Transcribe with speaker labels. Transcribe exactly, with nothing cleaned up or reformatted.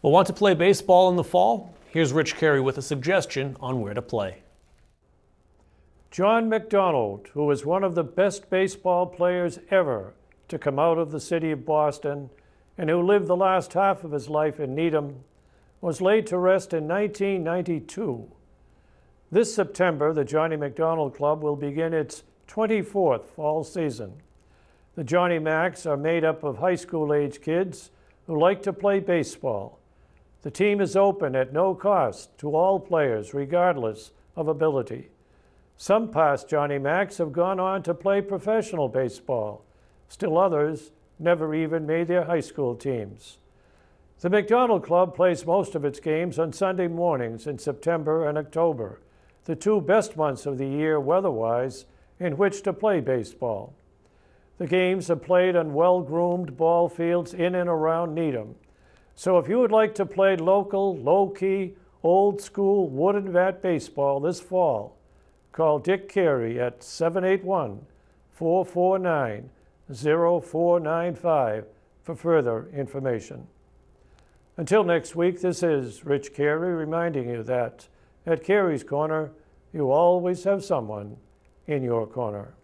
Speaker 1: Well, want to play baseball in the fall? Here's Rich Carey with a suggestion on where to play.
Speaker 2: John McDonald, who was one of the best baseball players ever to come out of the city of Boston and who lived the last half of his life in Needham, was laid to rest in nineteen ninety-two. This September, the Johnny McDonald Club will begin its twenty-fourth fall season. The Johnny Macs are made up of high school-age kids who like to play baseball. The team is open at no cost to all players, regardless of ability. Some past Johnny Macs have gone on to play professional baseball. Still others never even made their high school teams. The McDonald Club plays most of its games on Sunday mornings in September and October, the two best months of the year weather-wise in which to play baseball. The games are played on well-groomed ball fields in and around Needham. So if you would like to play local, low-key, old-school wooden bat baseball this fall, call Dick Carey at seven eight one, four four nine, zero four nine five for further information. Until next week, this is Rich Carey reminding you that at Carey's Corner, you always have someone in your corner.